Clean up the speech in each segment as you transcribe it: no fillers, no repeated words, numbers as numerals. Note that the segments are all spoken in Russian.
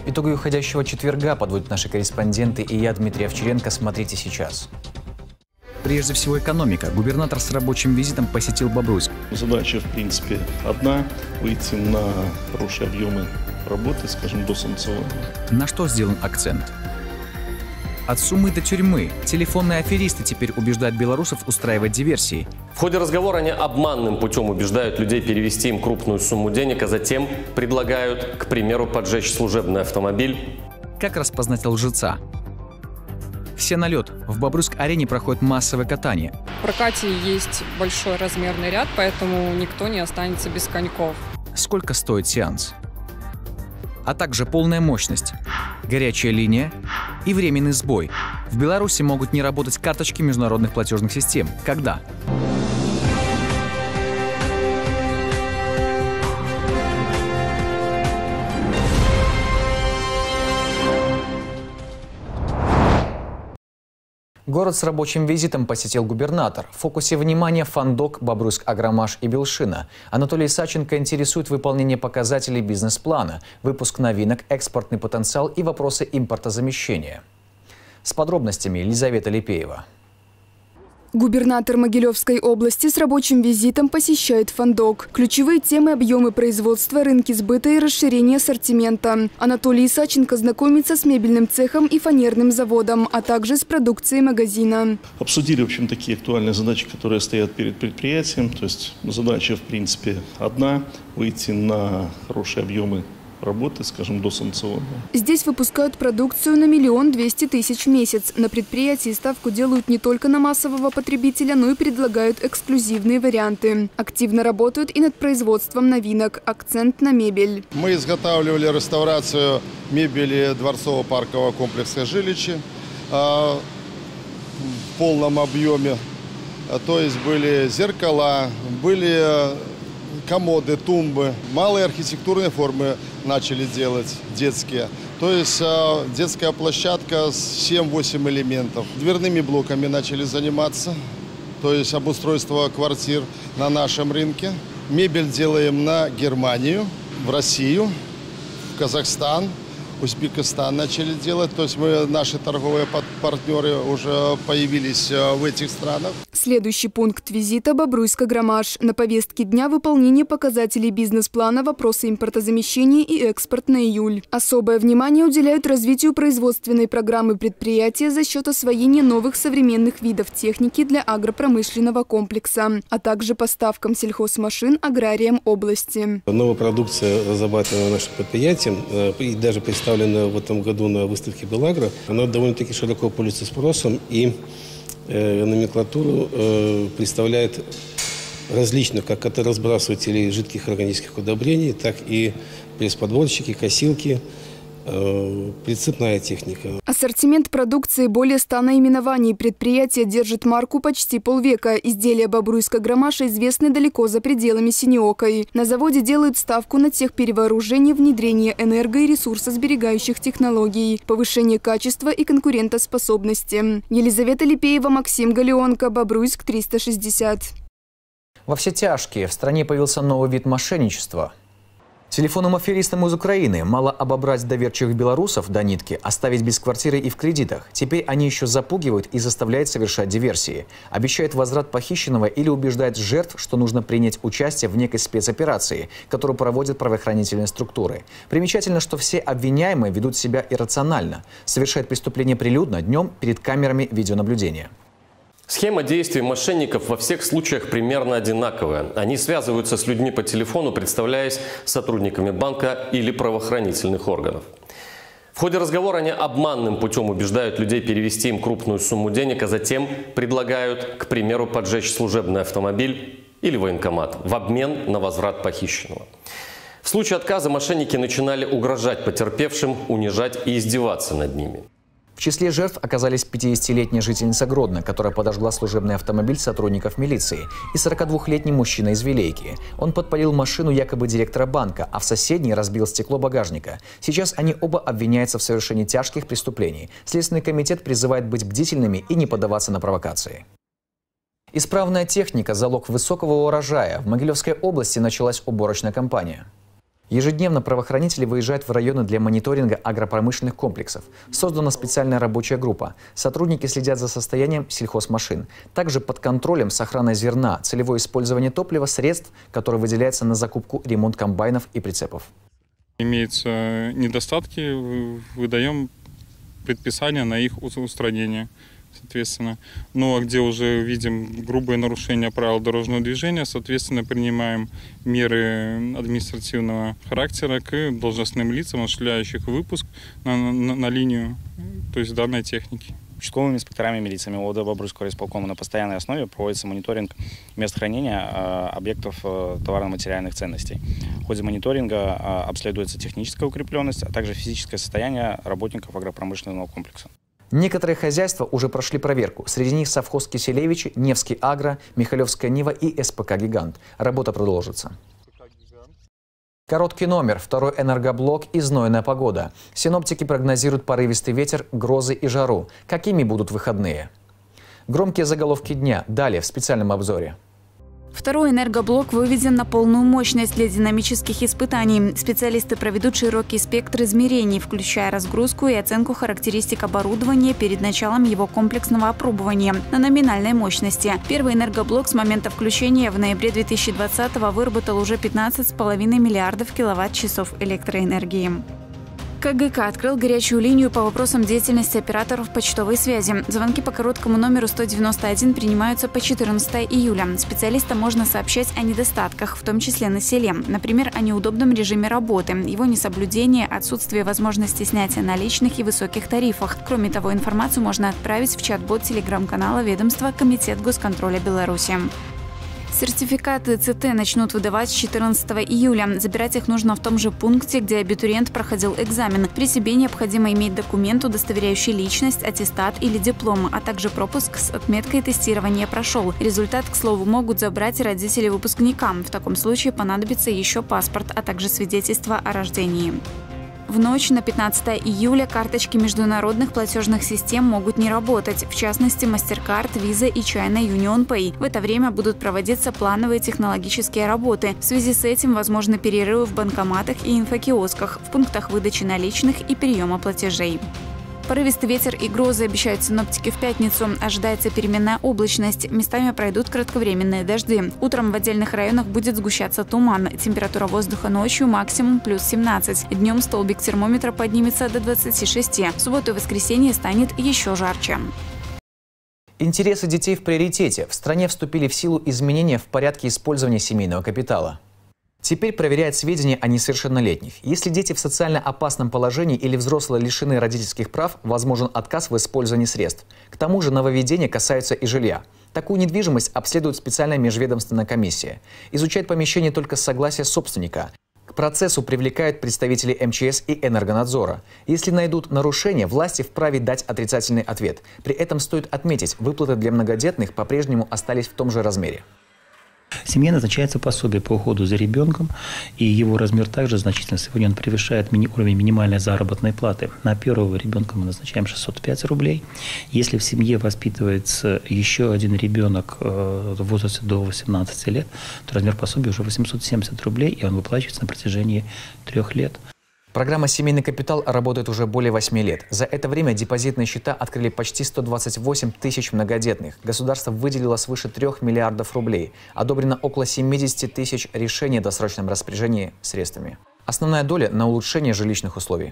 Итоги уходящего четверга подводят наши корреспонденты и я, Дмитрий Овчаренко. Смотрите сейчас. Прежде всего экономика. Губернатор с рабочим визитом посетил Бобруйск. Задача, в принципе, одна – выйти на хорошие объемы работы, скажем, досанкционно. На что сделан акцент? От Сумы до тюрьмы. Телефонные аферисты теперь убеждают белорусов устраивать диверсии. В ходе разговора они обманным путем убеждают людей перевести им крупную сумму денег, а затем предлагают, к примеру, поджечь служебный автомобиль. Как распознать лжеца? Все на лед. В Бобруйск-арене проходит массовое катание. В прокате есть большой размерный ряд, поэтому никто не останется без коньков. Сколько стоит сеанс? А также полная мощность, горячая линия и временный сбой. В Беларуси могут не работать карточки международных платежных систем. Когда? Город с рабочим визитом посетил губернатор. В фокусе внимания Фандок, Бобруйск, Агромаш и Белшина. Анатолий Саченко интересует выполнение показателей бизнес-плана, выпуск новинок, экспортный потенциал и вопросы импортозамещения. С подробностями Елизавета Липеева. Губернатор Могилевской области с рабочим визитом посещает Фандок. Ключевые темы – объемы производства, рынки сбыта и расширение ассортимента. Анатолий Саченко знакомится с мебельным цехом и фанерным заводом, а также с продукцией магазина. Обсудили, в общем, такие актуальные задачи, которые стоят перед предприятием. То есть задача, в принципе, одна – выйти на хорошие объемы работы, скажем, досанкционно. Здесь выпускают продукцию на 1 200 000 в месяц. На предприятии ставку делают не только на массового потребителя, но и предлагают эксклюзивные варианты. Активно работают и над производством новинок. Акцент на мебель. Мы изготавливали реставрацию мебели дворцово-паркового комплекса «Жиличи» в полном объеме. То есть были зеркала, были комоды, тумбы. Малые архитектурные формы начали делать, детские. То есть детская площадка с 7-8 элементов. Дверными блоками начали заниматься. То есть обустройство квартир на нашем рынке. Мебель делаем на Германию, в Россию, в Казахстан, Узбекистан начали делать. То есть наши торговые партнеры уже появились в этих странах. Следующий пункт визита – Бобруйск-Агромаш. На повестке дня выполнение показателей бизнес-плана, вопросы импортозамещения и экспорт на июль. Особое внимание уделяют развитию производственной программы предприятия за счет освоения новых современных видов техники для агропромышленного комплекса, а также поставкам сельхозмашин аграриям области. Новая продукция, разрабатываемая нашим предприятием и даже представлена в этом году на выставке «Белагро», она довольно-таки широко пользуется спросом и номенклатуру представляет различных, как это разбрасыватели жидких органических удобрений, так и пресс-подводчики, косилки, прицепная техника. Ассортимент продукции более 100 наименований. Предприятие держит марку почти полвека. Изделия Бобруйска-Агромаша известны далеко за пределами Синеокой. На заводе делают ставку на техперевооружение, внедрение энерго- и ресурсосберегающих технологий, повышение качества и конкурентоспособности. Елизавета Липеева, Максим Галеонко, Бобруйск, 360. Во все тяжкие в стране появился новый вид мошенничества. Телефонным аферистам из Украины мало обобрать доверчивых белорусов до нитки, оставить без квартиры и в кредитах. Теперь они еще запугивают и заставляют совершать диверсии. Обещают возврат похищенного или убеждают жертв, что нужно принять участие в некой спецоперации, которую проводят правоохранительные структуры. Примечательно, что все обвиняемые ведут себя иррационально, совершают преступления прилюдно, днем перед камерами видеонаблюдения. Схема действий мошенников во всех случаях примерно одинаковая. Они связываются с людьми по телефону, представляясь сотрудниками банка или правоохранительных органов. В ходе разговора они обманным путем убеждают людей перевести им крупную сумму денег, а затем предлагают, к примеру, поджечь служебный автомобиль или военкомат в обмен на возврат похищенного. В случае отказа мошенники начинали угрожать потерпевшим, унижать и издеваться над ними. В числе жертв оказались 50-летняя жительница Гродно, которая подожгла служебный автомобиль сотрудников милиции, и 42-летний мужчина из Вилейки. Он подпалил машину якобы директора банка, а в соседней разбил стекло багажника. Сейчас они оба обвиняются в совершении тяжких преступлений. Следственный комитет призывает быть бдительными и не поддаваться на провокации. Исправная техника – залог высокого урожая. В Могилевской области началась уборочная кампания. Ежедневно правоохранители выезжают в районы для мониторинга агропромышленных комплексов. Создана специальная рабочая группа. Сотрудники следят за состоянием сельхозмашин. Также под контролем сохрана зерна, целевое использование топлива, средств, которые выделяются на закупку, ремонт комбайнов и прицепов. Имеются недостатки, выдаем предписания на их устранение, соответственно. Ну а где уже видим грубые нарушения правил дорожного движения, соответственно, принимаем меры административного характера к должностным лицам, осуществляющих выпуск на линию, то есть данной техники. Участковыми инспекторами милиции МВД Бобруйского райисполкома на постоянной основе проводится мониторинг мест хранения объектов товарно-материальных ценностей. В ходе мониторинга обследуется техническая укрепленность, а также физическое состояние работников агропромышленного комплекса. Некоторые хозяйства уже прошли проверку. Среди них совхоз Киселевичи, Невский Агро, Михалевская Нива и СПК «Гигант». Работа продолжится. Короткий номер. Второй энергоблок и знойная погода. Синоптики прогнозируют порывистый ветер, грозы и жару. Какими будут выходные? Громкие заголовки дня. Далее в специальном обзоре. Второй энергоблок выведен на полную мощность для динамических испытаний. Специалисты проведут широкий спектр измерений, включая разгрузку и оценку характеристик оборудования перед началом его комплексного опробования на номинальной мощности. Первый энергоблок с момента включения в ноябре 2020-го выработал уже 15,5 миллиардов киловатт-часов электроэнергии. КГК открыл горячую линию по вопросам деятельности операторов почтовой связи. Звонки по короткому номеру 191 принимаются по 14 июля. Специалистам можно сообщать о недостатках, в том числе на селе. Например, о неудобном режиме работы, его несоблюдении, отсутствии возможности снятия наличных и высоких тарифах. Кроме того, информацию можно отправить в чат-бот телеграм-канала ведомства Комитет госконтроля Беларуси. Сертификаты ЦТ начнут выдавать с 14 июля. Забирать их нужно в том же пункте, где абитуриент проходил экзамен. При себе необходимо иметь документ, удостоверяющий личность, аттестат или диплом, а также пропуск с отметкой «Тестирование прошел». Результат, к слову, могут забрать и родители выпускника. В таком случае понадобится еще паспорт, а также свидетельство о рождении. В ночь на 15 июля карточки международных платежных систем могут не работать, в частности, MasterCard, Visa и China Union Pay. В это время будут проводиться плановые технологические работы. В связи с этим возможны перерывы в банкоматах и инфокиосках, в пунктах выдачи наличных и приема платежей. Порывистый ветер и грозы обещают синоптики в пятницу. Ожидается переменная облачность. Местами пройдут кратковременные дожди. Утром в отдельных районах будет сгущаться туман. Температура воздуха ночью максимум плюс 17. Днем столбик термометра поднимется до 26. В субботу и воскресенье станет еще жарче. Интересы детей в приоритете. В стране вступили в силу изменения в порядке использования семейного капитала. Теперь проверяют сведения о несовершеннолетних. Если дети в социально опасном положении или взрослые лишены родительских прав, возможен отказ в использовании средств. К тому же нововведения касаются и жилья. Такую недвижимость обследует специальная межведомственная комиссия. Изучает помещение только с согласия собственника. К процессу привлекают представителей МЧС и Энергонадзора. Если найдут нарушения, власти вправе дать отрицательный ответ. При этом стоит отметить, выплаты для многодетных по-прежнему остались в том же размере. В семье назначается пособие по уходу за ребенком, и его размер также значительно. Сегодня он превышает уровень минимальной заработной платы. На первого ребенка мы назначаем 605 рублей. Если в семье воспитывается еще один ребенок в возрасте до 18 лет, то размер пособия уже 870 рублей, и он выплачивается на протяжении 3 лет. Программа «Семейный капитал» работает уже более 8 лет. За это время депозитные счета открыли почти 128 тысяч многодетных. Государство выделило свыше 3 миллиардов рублей. Одобрено около 70 тысяч решений о досрочном распоряжении средствами. Основная доля на улучшение жилищных условий.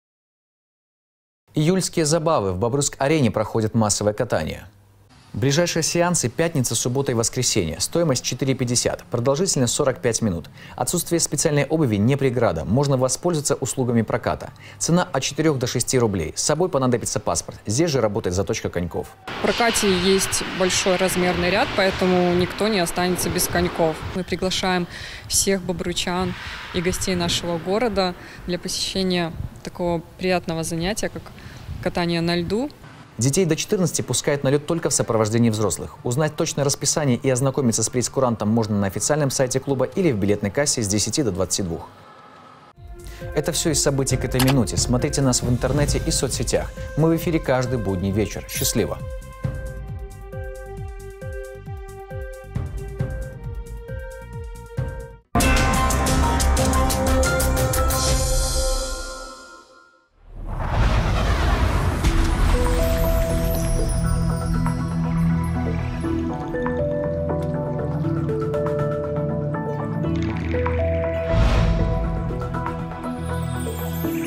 Июльские забавы. В Бобруйск-арене проходит массовое катание. Ближайшие сеансы – пятница, суббота и воскресенье. Стоимость 4,50. Продолжительность 45 минут. Отсутствие специальной обуви не преграда. Можно воспользоваться услугами проката. Цена от 4 до 6 рублей. С собой понадобится паспорт. Здесь же работает заточка коньков. В прокате есть большой размерный ряд, поэтому никто не останется без коньков. Мы приглашаем всех бобруйчан и гостей нашего города для посещения такого приятного занятия, как катание на льду. Детей до 14 пускают на лед только в сопровождении взрослых. Узнать точное расписание и ознакомиться с прейскурантом можно на официальном сайте клуба или в билетной кассе с 10 до 22. Это все из событий к этой минуте. Смотрите нас в интернете и соцсетях. Мы в эфире каждый будний вечер. Счастливо!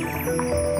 России.